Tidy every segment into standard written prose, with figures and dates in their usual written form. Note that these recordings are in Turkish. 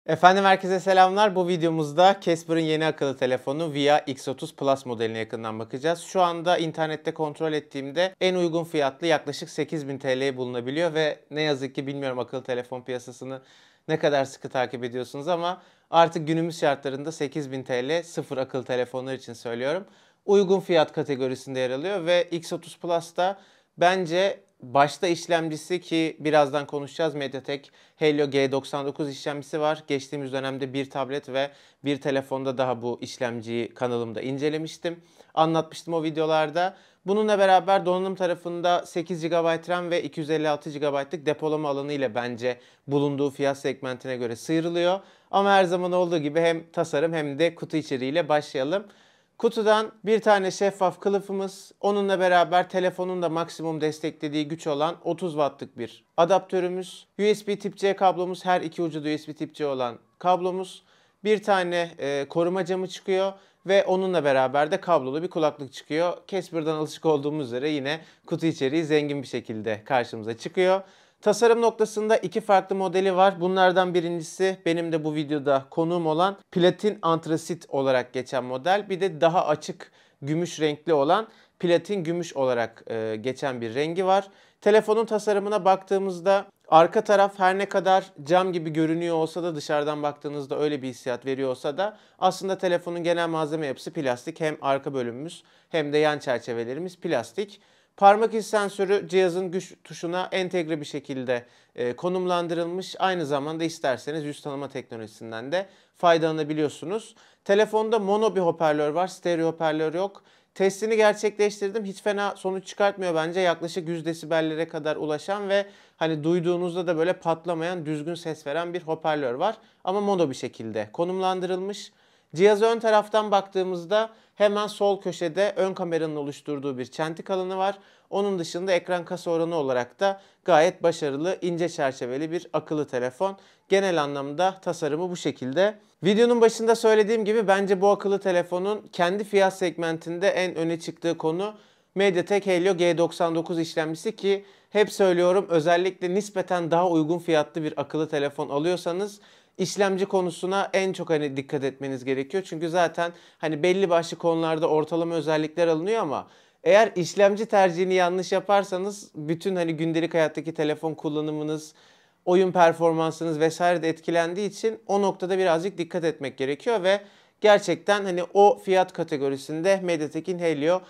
Efendim herkese selamlar. Bu videomuzda Casper'ın yeni akıllı telefonu Via X30 Plus modeline yakından bakacağız. Şu anda internette kontrol ettiğimde en uygun fiyatlı yaklaşık 8.000 TL'ye bulunabiliyor ve ne yazık ki bilmiyorum akıllı telefon piyasasını ne kadar sıkı takip ediyorsunuz ama artık günümüz şartlarında 8.000 TL sıfır akıllı telefonlar için söylüyorum. Uygun fiyat kategorisinde yer alıyor ve X30 Plus'ta bence başta işlemcisi ki birazdan konuşacağız, MediaTek Helio G99 işlemcisi var. Geçtiğimiz dönemde bir tablet ve bir telefonda daha bu işlemciyi kanalımda incelemiştim. Anlatmıştım o videolarda. Bununla beraber donanım tarafında 8 GB RAM ve 256 GB'lık depolama alanı ile bence bulunduğu fiyat segmentine göre sıyrılıyor. Ama her zaman olduğu gibi hem tasarım hem de kutu içeriğiyle başlayalım. Kutudan bir tane şeffaf kılıfımız, onunla beraber telefonun da maksimum desteklediği güç olan 30 wattlık bir adaptörümüz, USB tip C kablomuz, her iki ucu da USB tip C olan kablomuz, bir tane koruma camı çıkıyor ve onunla beraber de kablolu bir kulaklık çıkıyor. Casper'dan alışık olduğumuz üzere yine kutu içeriği zengin bir şekilde karşımıza çıkıyor. Tasarım noktasında iki farklı modeli var. Bunlardan birincisi benim de bu videoda konuğum olan platin antrasit olarak geçen model. Bir de daha açık gümüş renkli olan platin gümüş olarak geçen bir rengi var. Telefonun tasarımına baktığımızda arka taraf her ne kadar cam gibi görünüyor olsa da dışarıdan baktığınızda öyle bir hissiyat veriyor olsa da aslında telefonun genel malzeme yapısı plastik. Hem arka bölümümüz hem de yan çerçevelerimiz plastik. Parmak izi sensörü cihazın güç tuşuna entegre bir şekilde konumlandırılmış. Aynı zamanda isterseniz yüz tanıma teknolojisinden de faydalanabiliyorsunuz. Telefonda mono bir hoparlör var, stereo hoparlör yok. Testini gerçekleştirdim. Hiç fena sonuç çıkartmıyor bence. Yaklaşık 100 desibellere kadar ulaşan ve hani duyduğunuzda da böyle patlamayan, düzgün ses veren bir hoparlör var. Ama mono bir şekilde konumlandırılmış. Cihaza ön taraftan baktığımızda hemen sol köşede ön kameranın oluşturduğu bir çentik alanı var. Onun dışında ekran kasa oranı olarak da gayet başarılı, ince çerçeveli bir akıllı telefon. Genel anlamda tasarımı bu şekilde. Videonun başında söylediğim gibi bence bu akıllı telefonun kendi fiyat segmentinde en öne çıktığı konu MediaTek Helio G99 işlemcisi ki hep söylüyorum, özellikle nispeten daha uygun fiyatlı bir akıllı telefon alıyorsanız İşlemci konusuna en çok dikkat etmeniz gerekiyor. Çünkü zaten belli başlı konularda ortalama özellikler alınıyor ama eğer işlemci tercihini yanlış yaparsanız bütün gündelik hayattaki telefon kullanımınız, oyun performansınız vesaire de etkilendiği için o noktada birazcık dikkat etmek gerekiyor ve gerçekten o fiyat kategorisinde MediaTek'in Helio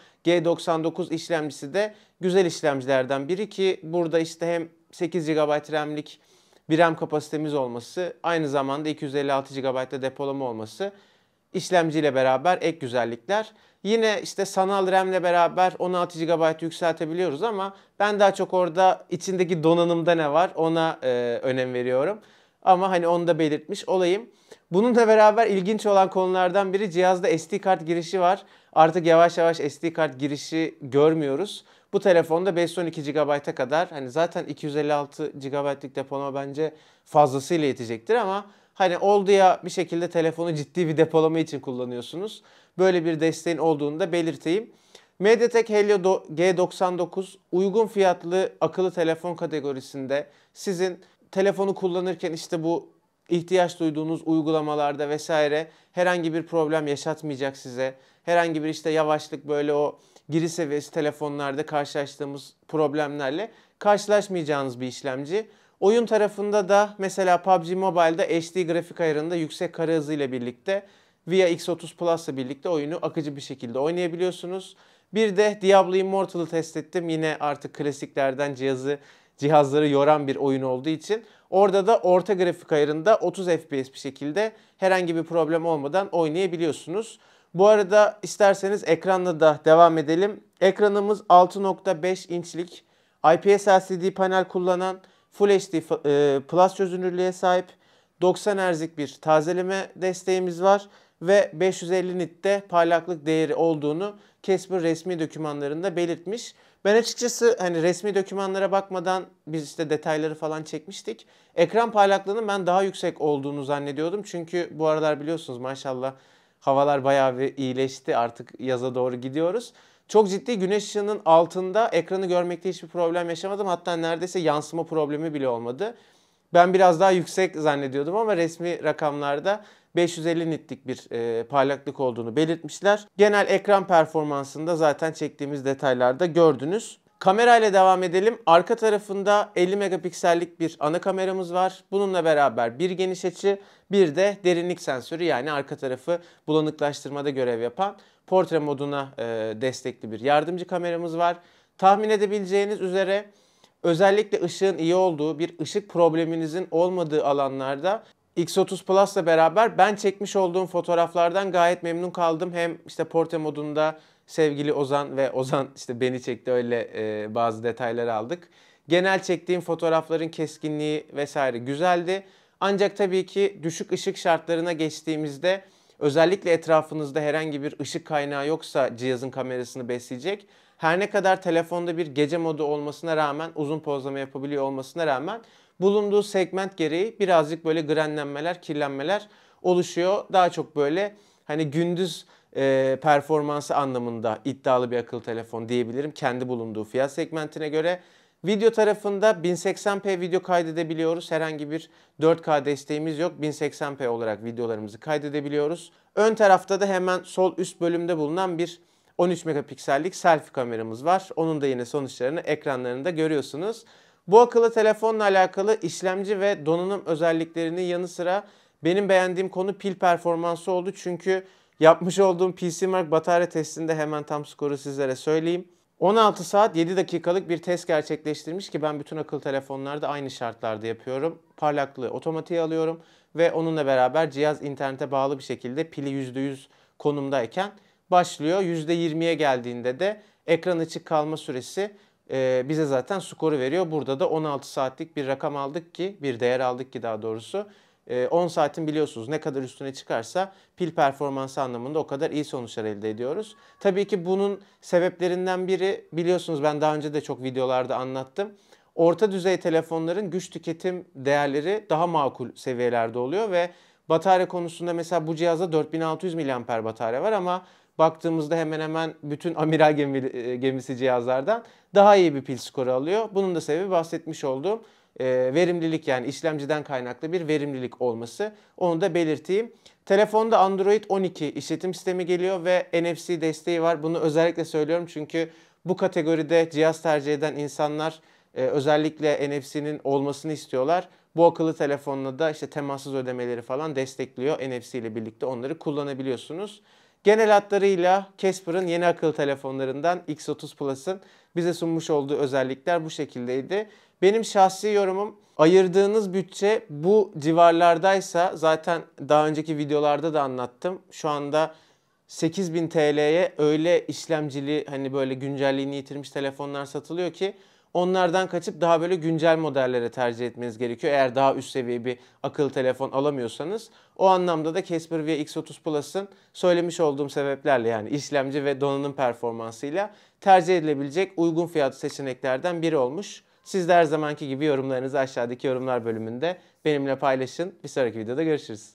G99 işlemcisi de güzel işlemcilerden biri ki burada hem 8 GB RAM'lik bir RAM kapasitemiz olması, aynı zamanda 256 GB'da depolama olması işlemciyle beraber ek güzellikler. Yine sanal RAM'le beraber 16 GB yükseltebiliyoruz ama ben daha çok orada içindeki donanımda ne var ona önem veriyorum. Ama onu da belirtmiş olayım. Bununla beraber ilginç olan konulardan biri cihazda SD kart girişi var. Artık yavaş yavaş SD kart girişi görmüyoruz. Bu telefonda 512 GB'a kadar zaten 256 GB'lık depolama bence fazlasıyla yetecektir ama oldu ya bir şekilde telefonu ciddi bir depolama için kullanıyorsunuz. Böyle bir desteğin olduğunu da belirteyim. MediaTek Helio G99 uygun fiyatlı akıllı telefon kategorisinde sizin telefonu kullanırken bu ihtiyaç duyduğunuz uygulamalarda vesaire herhangi bir problem yaşatmayacak size. Herhangi bir yavaşlık böyle o giriş seviyesi telefonlarda karşılaştığımız problemlerle karşılaşmayacağınız bir işlemci. Oyun tarafında da mesela PUBG Mobile'da HD grafik ayarında yüksek kare hızı ile birlikte Via X30 Plus ile birlikte oyunu akıcı bir şekilde oynayabiliyorsunuz. Bir de Diablo Immortal'ı test ettim. Yine artık klasiklerden cihazları yoran bir oyun olduğu için. Orada da orta grafik ayarında 30 FPS bir şekilde herhangi bir problem olmadan oynayabiliyorsunuz. Bu arada isterseniz ekranla da devam edelim. Ekranımız 6.5 inçlik IPS LCD panel kullanan Full HD Plus çözünürlüğe sahip 90 Hz'lik bir tazeleme desteğimiz var ve 550 nit'te parlaklık değeri olduğunu Casper resmi dokümanlarında belirtmiş. Ben açıkçası resmi dokümanlara bakmadan biz detayları falan çekmiştik. Ekran parlaklığının ben daha yüksek olduğunu zannediyordum. Çünkü bu aralar biliyorsunuz maşallah havalar bayağı bir iyileşti. Artık yaza doğru gidiyoruz. Çok ciddi güneş ışığının altında ekranı görmekte hiçbir problem yaşamadım. Hatta neredeyse yansıma problemi bile olmadı. Ben biraz daha yüksek zannediyordum ama resmi rakamlarda 550 nitlik bir parlaklık olduğunu belirtmişler. Genel ekran performansında zaten çektiğimiz detaylarda gördünüz. Kamera ile devam edelim. Arka tarafında 50 megapiksellik bir ana kameramız var. Bununla beraber bir geniş açı, bir de derinlik sensörü, yani arka tarafı bulanıklaştırmada görev yapan portre moduna destekli bir yardımcı kameramız var. Tahmin edebileceğiniz üzere özellikle ışığın iyi olduğu, bir ışık probleminizin olmadığı alanlarda X30 Plus'la beraber ben çekmiş olduğum fotoğraflardan gayet memnun kaldım. Hem işte portre modunda sevgili Ozan ve Ozan işte beni çekti, öyle bazı detayları aldık. Genel çektiğim fotoğrafların keskinliği vesaire güzeldi. Ancak tabii ki düşük ışık şartlarına geçtiğimizde, özellikle etrafınızda herhangi bir ışık kaynağı yoksa cihazın kamerasını besleyecek, her ne kadar telefonda bir gece modu olmasına rağmen, uzun pozlama yapabiliyor olmasına rağmen bulunduğu segment gereği birazcık böyle grenlenmeler, kirlenmeler oluşuyor. Daha çok böyle hani gündüz performansı anlamında iddialı bir akıllı telefon diyebilirim kendi bulunduğu fiyat segmentine göre. Video tarafında 1080p video kaydedebiliyoruz. Herhangi bir 4K desteğimiz yok. 1080p olarak videolarımızı kaydedebiliyoruz. Ön tarafta da hemen sol üst bölümde bulunan bir 13 megapiksellik selfie kameramız var. Onun da yine sonuçlarını ekranlarında görüyorsunuz. Bu akıllı telefonla alakalı işlemci ve donanım özelliklerinin yanı sıra benim beğendiğim konu pil performansı oldu. Çünkü yapmış olduğum PCMark batarya testinde hemen tam skoru sizlere söyleyeyim. 16 saat 7 dakikalık bir test gerçekleştirmiş ki ben bütün akıllı telefonlarda aynı şartlarda yapıyorum. Parlaklığı otomatiğe alıyorum ve onunla beraber cihaz internete bağlı bir şekilde pili %100 konumdayken başlıyor. %20'ye geldiğinde de ekran açık kalma süresi bize zaten skoru veriyor. Burada da 16 saatlik bir rakam aldık ki, bir değer aldık ki daha doğrusu. 10 saatin biliyorsunuz ne kadar üstüne çıkarsa pil performansı anlamında o kadar iyi sonuçlar elde ediyoruz. Tabii ki bunun sebeplerinden biri, biliyorsunuz ben daha önce de çok videolarda anlattım. Orta düzey telefonların güç tüketim değerleri daha makul seviyelerde oluyor ve batarya konusunda mesela bu cihazda 4600 mAh batarya var ama baktığımızda hemen hemen bütün amiral gemisi cihazlardan daha iyi bir pil skoru alıyor. Bunun da sebebi bahsetmiş olduğum verimlilik, yani işlemciden kaynaklı bir verimlilik olması. Onu da belirteyim. Telefonda Android 12 işletim sistemi geliyor ve NFC desteği var. Bunu özellikle söylüyorum çünkü bu kategoride cihaz tercih eden insanlar özellikle NFC'nin olmasını istiyorlar. Bu akıllı telefonla da işte temassız ödemeleri falan destekliyor. NFC ile birlikte onları kullanabiliyorsunuz. Genel hatlarıyla Casper'ın yeni akıllı telefonlarından X30 Plus'ın bize sunmuş olduğu özellikler bu şekildeydi. Benim şahsi yorumum, ayırdığınız bütçe bu civarlardaysa, zaten daha önceki videolarda da anlattım. Şu anda 8000 TL'ye öyle işlemcili, hani böyle güncelliğini yitirmiş telefonlar satılıyor ki onlardan kaçıp daha böyle güncel modellere tercih etmeniz gerekiyor. Eğer daha üst seviye bir akıllı telefon alamıyorsanız. O anlamda da Casper Via X30 Plus'ın söylemiş olduğum sebeplerle, yani işlemci ve donanım performansıyla tercih edilebilecek uygun fiyatlı seçeneklerden biri olmuş. Siz de her zamanki gibi yorumlarınızı aşağıdaki yorumlar bölümünde benimle paylaşın. Bir sonraki videoda görüşürüz.